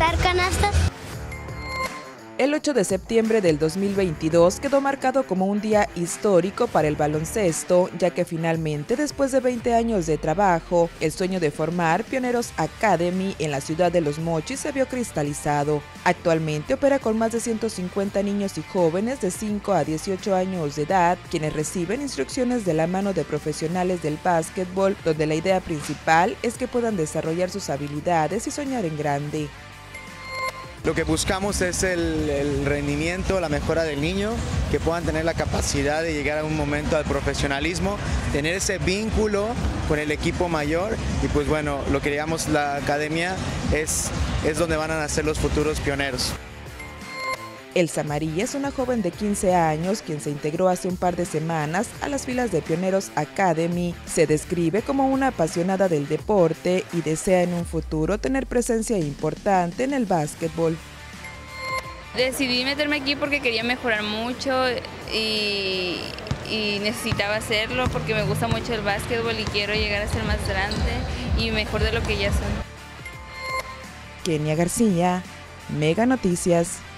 tirar canastas. El 8 de septiembre del 2022 quedó marcado como un día histórico para el baloncesto, ya que finalmente, después de 20 años de trabajo, el sueño de formar Pioneros Academy en la ciudad de Los Mochis se vio cristalizado. Actualmente opera con más de 150 niños y jóvenes de 5 a 18 años de edad, quienes reciben instrucciones de la mano de profesionales del básquetbol, donde la idea principal es que puedan desarrollar sus habilidades y soñar en grande. Lo que buscamos es el rendimiento, la mejora del niño, que puedan tener la capacidad de llegar a un momento al profesionalismo, tener ese vínculo con el equipo mayor y pues bueno, lo que llamamos la academia es donde van a nacer los futuros pioneros. Elsa María es una joven de 15 años quien se integró hace un par de semanas a las filas de Pioneros Academy. Se describe como una apasionada del deporte y desea en un futuro tener presencia importante en el básquetbol. Decidí meterme aquí porque quería mejorar mucho y necesitaba hacerlo porque me gusta mucho el básquetbol y quiero llegar a ser más grande y mejor de lo que ya soy. Kenia García, Mega Noticias.